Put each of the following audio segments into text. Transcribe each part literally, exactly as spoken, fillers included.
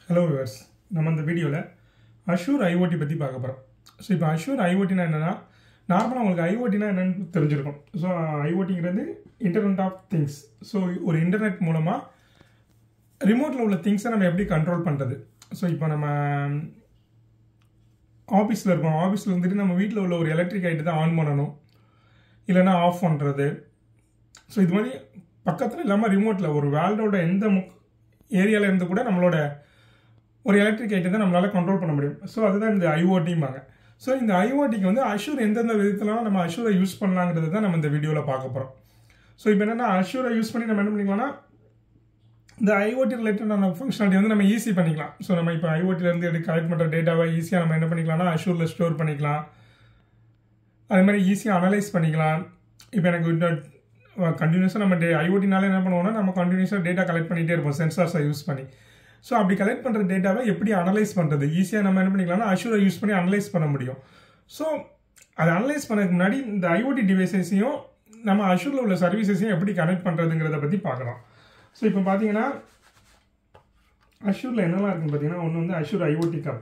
Hello viewers, நம்ம இந்த வீடியோல Azure IoT பத்தி பார்க்க போறோம். ஸோ இப்போ Azure IoT னா என்னன்னா நார்மலாக உங்களுக்கு IoT னா என்னன்னு தெரிஞ்சிருக்கும். ஸோ IoTங்கிறது இன்டர்நெட் ஆஃப் திங்ஸ். ஸோ ஒரு இன்டர்நெட் மூலமா ரிமோட்டில் உள்ள திங்ஸை நம்ம எப்படி கண்ட்ரோல் பண்ணுறது. ஸோ இப்போ நம்ம ஆஃபீஸில் இருக்கோம், ஆஃபீஸில் இருந்துட்டு நம்ம வீட்டில் உள்ள ஒரு எலக்ட்ரிக் ஐட்டத்தை ஆன் பண்ணணும், இல்லைன்னா ஆஃப் பண்ணுறது. ஸோ இது மாதிரி பக்கத்தில் இல்லாமல் ரிமோட்டில் ஒரு வேர்ல்டோட எந்த முக் ஏரியாவில் இருந்து கூட நம்மளோட ஒரு எலக்ட்ரிக் ஐட்டத்தை நம்மளால் கண்ட்ரோல் பண்ண முடியும். ஸோ அதுதான் இந்த ஐஓடிம்பாங்க. ஸோ இந்த ஐஓடிக்கு வந்து அஷூர் எந்தெந்த விதத்துலலாம் நம்ம அஷூரை யூஸ் பண்ணலாங்கிறது தான் நம்ம இந்த வீடியோவில் பார்க்க போகிறோம். ஸோ இப்போ என்னென்னா அஷூரை யூஸ் பண்ணி நம்ம என்ன பண்ணிக்கலாம்னா இந்த ஐஓடி ரிலேட்டடான ஃபங்க்ஷனாலிட்டி வந்து நம்ம ஈஸி பண்ணிக்கலாம். ஸோ நம்ம இப்போ ஐஓடிலேருந்து எடுத்து கலெக்ட் பண்ணுற டேட்டாவை ஈஸியாக நம்ம என்ன பண்ணிக்கலாம்னா அஷூரில் ஸ்டோர் பண்ணிக்கலாம். அதே மாதிரி ஈஸியாக அனலைஸ் பண்ணிக்கலாம். இப்போ எனக்கு கண்டினியூஸாக நம்ம டே ஐஓடினால என்ன பண்ணுவோம்னா நம்ம கண்டினியூஸாக டேட்டா கலெக்ட் பண்ணிகிட்டே இருப்போம் சென்சார்ஸை யூஸ் பண்ணி. ஸோ அப்படி கலெக்ட் பண்ணுற டேட்டாவை எப்படி அனலைஸ் பண்ணுறது ஈஸியாக நம்ம என்ன பண்ணிக்கலாம்னா அஷூரை யூஸ் பண்ணி அனலைஸ் பண்ண முடியும். ஸோ அதை அனலைஸ் பண்ணதுக்கு முன்னாடி இந்த ஐஓடி டிவைசஸையும் நம்ம அஷூரில் உள்ள சர்வீசஸையும் எப்படி கனெக்ட் பண்ணுறதுங்கிறத பற்றி பார்க்கலாம். ஸோ இப்போ பார்த்தீங்கன்னா அஷூரில் என்னெல்லாம் இருக்குன்னு பார்த்தீங்கன்னா ஒன்று வந்து Azure IoT hub,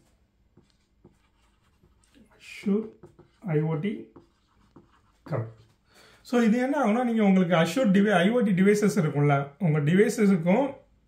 Azure IoT hub. So இது என்ன ஆகும்னா நீங்கள் உங்களுக்கு அஷூர் டிவை ஐஓடி டிவைசஸ் இருக்கும்ல, உங்கள் டிவைசஸுக்கும்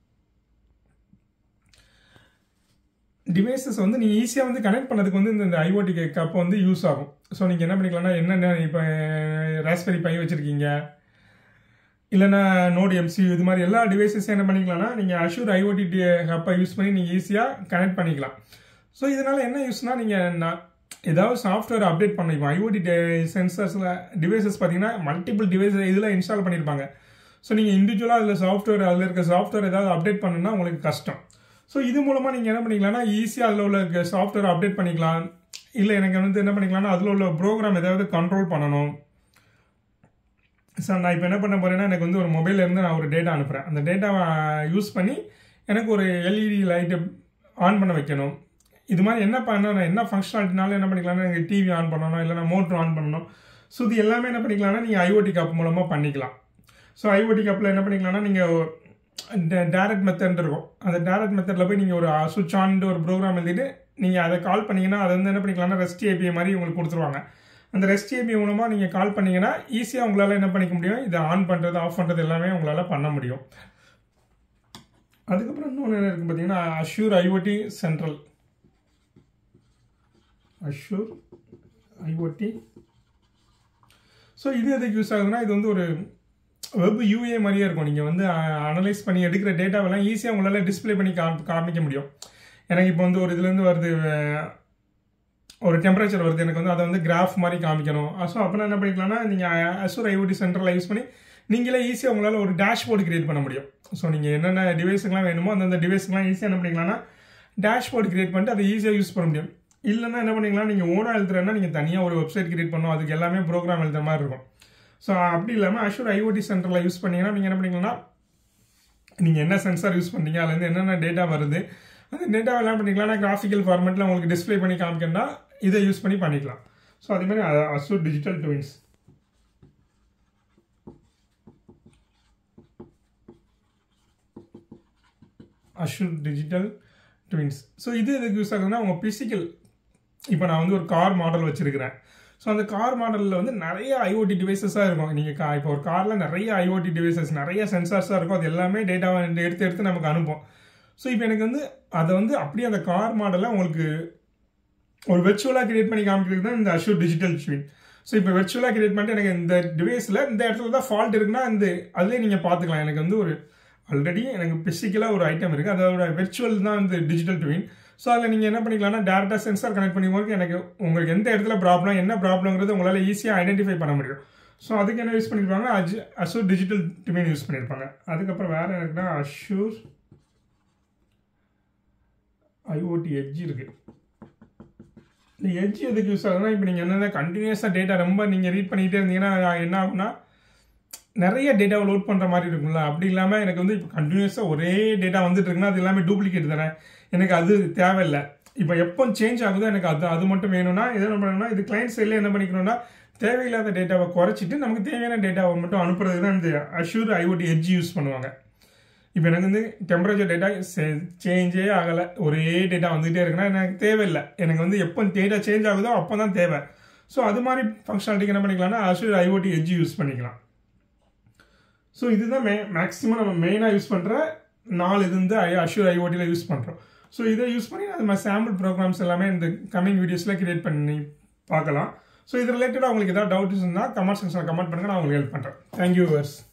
டிவைசஸ் வந்து நீங்கள் ஈஸியாக வந்து கனெக்ட் பண்ணதுக்கு வந்து இந்த ஐஓடி கப் வந்து யூஸ் ஆகும். ஸோ நீங்கள் என்ன பண்ணிக்கலாம்னா என்னென்ன இப்போ ராஸ்பெரி பை வச்சுருக்கீங்க, இல்லைனா நோட் எம்சியூ, இது மாதிரி எல்லா டிவைசஸும் என்ன பண்ணிக்கலாம்னா நீங்கள் அஷூர் ஐஓடி கப்பை யூஸ் பண்ணி நீங்கள் ஈஸியாக கனெக்ட் பண்ணிக்கலாம். ஸோ இதனால் என்ன யூஸ்னால் நீங்கள் நான் ஏதாவது சாஃப்ட்வேர் அப்டேட் பண்ணிப்போம். ஐஓடி சென்சர்ஸில் டிவைசஸ் பார்த்தீங்கன்னா மல்டிபிள் டிவைஸ் இதில் இன்ஸ்டால் பண்ணியிருப்பாங்க. ஸோ நீங்கள் இண்டிவிஜுவலாக அதில் சாஃப்ட்வேர் அதில் இருக்க சாஃப்ட்வேர் ஏதாவது அப்டேட் பண்ணணும்னா உங்களுக்கு கஷ்டம். ஸோ இது மூலமாக நீங்கள் என்ன பண்ணிக்கலாம்னா ஈஸியாக அதில் உள்ள சாஃப்ட்வேர் அப்டேட் பண்ணிக்கலாம். இல்லை எனக்கு வந்து என்ன பண்ணிக்கலாம்னா அதில் உள்ள ப்ரோக்ராம் ஏதாவது கண்ட்ரோல் பண்ணணும். சார் நான் இப்போ என்ன பண்ண போகிறேன்னா எனக்கு வந்து ஒரு மொபைல்லேருந்து நான் ஒரு டேட்டா அனுப்புகிறேன். அந்த டேட்டாவை யூஸ் பண்ணி எனக்கு ஒரு எல்இடி லைட்டை ஆன் பண்ண வைக்கணும். இது மாதிரி என்ன பண்ணணும், என்ன ஃபங்க்ஷனாலிட்டினாலும் என்ன பண்ணிக்கலாம்னா எனக்கு டிவி ஆன் பண்ணணும், இல்லைனா மோட்ரு ஆன் பண்ணணும். ஸோ இது எல்லாமே என்ன பண்ணிக்கலாம்னா நீங்கள் ஐஓடி கப் மூலமாக பண்ணிக்கலாம். ஸோ ஐஓடி கப்பில் என்ன பண்ணிக்கலாம்னா நீங்கள் டேரக்ட் மெத்தட் இருக்கும். அந்த டேரக்ட் மெத்தடில் போய் நீங்கள் ஒரு சுவிட்ச் ஆன் ஒரு ப்ரோக்ராம் எழுதிட்டு நீங்கள் அதை கால் பண்ணிங்கன்னா அதை வந்து என்ன பண்ணிக்கலாம்னா ரெஸ்ட் ஏபிஐ மாதிரி உங்களுக்கு கொடுத்துருவாங்க. அந்த ரெஸ்ட் ஏபிஐ மூலமாக நீங்கள் கால் பண்ணிங்கன்னா ஈஸியாக உங்களால் என்ன பண்ணிக்க முடியும், இதை ஆன் பண்ணுறது ஆஃப் பண்ணுறது எல்லாமே உங்களால் பண்ண முடியும். அதுக்கப்புறம் இன்னொன்று என்ன இருக்குது பார்த்தீங்கன்னா Azure IoT Central, Azure IoT. So இது எதுக்கு யூஸ் ஆகுதுன்னா இது வந்து ஒரு வெப் யூஏ மாதிரியே இருக்கும். நீங்கள் வந்து அனலைஸ் பண்ணி எடுக்கிற டேட்டாவெல்லாம் ஈஸியாக உங்களால் டிஸ்பிளே பண்ணி கா காமிக்க முடியும். எனக்கு இப்போ வந்து ஒரு இதுலேருந்து வருது, ஒரு டெம்பரேச்சர் வருது, எனக்கு வந்து அதை வந்து கிராஃப் மாதிரி காமிக்கணும். ஸோ அப்படின்னா என்ன பண்ணிக்கலாம்னா நீங்கள் அஷூர் ஐஓடி சென்ட்ரலில் யூஸ் பண்ணி நீங்களே ஈஸியாக உங்களால் ஒரு டேஷ்போர்டு கிரியேட் பண்ண முடியும். ஸோ நீங்கள் என்னென்ன டிவைஸுக்கெலாம் வேணுமோ அந்தந்த டிவைஸுக்கெலாம் ஈஸியாக என்ன பண்ணிக்கலாம்னா டேஷ்போர்டு கிரியேட் பண்ணிட்டு அதை ஈஸியாக யூஸ் பண்ண முடியும். இல்லைன்னா என்ன பண்ணிக்கலாம், நீங்கள் ஓனாக எழுதுறேன்னா நீங்கள் தனியாக ஒரு வெப்சைட் கிரியேட் பண்ணணும், அதுக்கு எல்லாமே ப்ரோக்ராம் எழுதுற மாதிரி இருக்கும். ஸோ அப்படி இல்லாமல் அஷூர் ஐஓடி சென்டரில் யூஸ் பண்ணிங்கன்னா நீங்கள் என்ன பண்ணிக்கலாம்னா நீங்கள் என்ன சென்சார் யூஸ் பண்ணுறீங்க, அதுலேருந்து என்னென்ன டேட்டா வருது அந்த டேட்டாவை எல்லாம் பண்ணிக்கலாம்னா கிராஃபிக்கல் ஃபார்மேட்டில் உங்களுக்கு டிஸ்பிளே பண்ணி காமிக்கணும்னா இதை யூஸ் பண்ணி பண்ணிக்கலாம். ஸோ அதே மாதிரி Azure digital twins, Azure digital twins. So இது எதுக்கு யூஸ் ஆகுதுன்னா உங்கள் பிசிக்கல், இப்போ நான் வந்து ஒரு கார் மாடல் வச்சுருக்கிறேன். ஸோ அந்த கார் மாடலில் வந்து நிறைய ஐஓடி டிவைசஸாக இருக்கும். நீங்கள் கா இப்போ ஒரு காரில் நிறைய ஐஓடி டிவைசஸ் நிறைய சென்சார்ஸாக இருக்கும். அது எல்லாமே டேட்டாவை எடுத்து எடுத்து நமக்கு அனுப்பும். ஸோ இப்போ எனக்கு வந்து அதை வந்து அப்படியே அந்த கார் மாடலை உங்களுக்கு ஒரு வெர்ச்சுவலாக கிரியேட் பண்ணி காமிக்கிறது தான் இந்த அஷூர் டிஜிட்டல் ட்வின். ஸோ இப்போ வெர்ச்சுவலாக கிரியேட் பண்ணிட்டு எனக்கு இந்த டிவைஸில் இந்த இடத்துல தான் ஃபால்ட் இருக்குன்னா இந்த அதிலே நீங்கள் பார்த்துக்கலாம். எனக்கு வந்து ஒரு ஆல்ரெடி எனக்கு பிசிக்கலாக ஒரு ஐட்டம் இருக்குது, அதோட வெர்ச்சுவல் தான் இந்த டிஜிட்டல் ட்வின். ஸோ அதில் நீங்கள் என்ன பண்ணிக்கலாம்னா டேரெக்டாக சென்சார் கனெக்ட் பண்ணிக்கும்போது எனக்கு உங்களுக்கு எந்த இடத்துல ப்ராப்ளம் என்ன ப்ராப்ளம்ங்கிறது உங்களால் ஈஸியாக ஐடென்டிஃபை பண்ண முடியும். ஸோ அதுக்கு என்ன யூஸ் பண்ணியிருப்பாங்க, அஜ் அஷூர் டிஜிட்டல் ட்வின் யூஸ் பண்ணியிருப்பாங்க. அதுக்கப்புறம் வேறு எனக்குன்னா அஷூர் ஐஓடி எட்ஜ் இருக்குது. இந்த எட்ஜ் எதுக்கு யூஸ் ஆகுதுன்னா இப்போ நீங்கள் என்னென்ன கண்டினியூஸாக டேட்டா ரொம்ப நீங்கள் ரீட் பண்ணிகிட்டே இருந்தீங்கன்னா என்ன ஆகுனா நிறைய டேட்டாவை லோட் பண்ணுற மாதிரி இருக்கும்ல. அப்படி இல்லாமல் எனக்கு வந்து இப்போ கண்டினியூஸாக ஒரே டேட்டா வந்துட்டு இருக்குன்னா அது எல்லாமே டூப்ளிகேட் தானே, எனக்கு அது தேவையில்லை. இப்போ எப்போ சேஞ்ச் ஆகுதோ எனக்கு அது அது மட்டும் வேணும்னா எது என்ன பண்ணணும்னா இது கிளைண்ட் சைடில் என்ன பண்ணிக்கணும்னா தேவையில்லாத டேட்டாவை குறைச்சிட்டு நமக்கு தேவையான டேட்டாவை மட்டும் அனுப்புறதுக்கு தான் இந்த அஷூர் ஐஓடி எட்ஜ் யூஸ் பண்ணுவாங்க. இப்போ எனக்கு வந்து டெம்பரேச்சர் டேட்டா சேஞ்சே ஆகலை, ஒரே டேட்டா வந்துகிட்டே இருக்குன்னா எனக்கு தேவையில்லை. எனக்கு வந்து எப்போ டேட்டா சேஞ்ச் ஆகுதோ அப்போ தான் தேவை. ஸோ அது மாதிரி ஃபங்க்ஷனாலிட்டிக்கு என்ன பண்ணிக்கலாம்னா அஷ்யூர் ஐஓடி எட்ஜ் யூஸ் பண்ணிக்கலாம். ஸோ இதுதான் மே மேக்ஸிமம் நம்ம மெயினாக யூஸ் பண்ணுற நாலு இது வந்து அஷ்யூர் ஐஓடியில் யூஸ் பண்ணுறோம். ஸோ இதை யூஸ் பண்ணி நம்ம சாம்பிள் ப்ரோக்ராம்ஸ் எல்லாமே இந்த கமிங் வீடியோஸில் கிரியேட் பண்ணி பார்க்கலாம். ஸோ இது ரிலேட்டடாக உங்களுக்கு ஏதாவது டவுட்ஸ் இருந்தால் கமெண்ட் செக்ஷனில் கமெண்ட் பண்ணுங்கள், நான் உங்களுக்கு ஹெல்ப் பண்ணுறேன். Thank you viewers.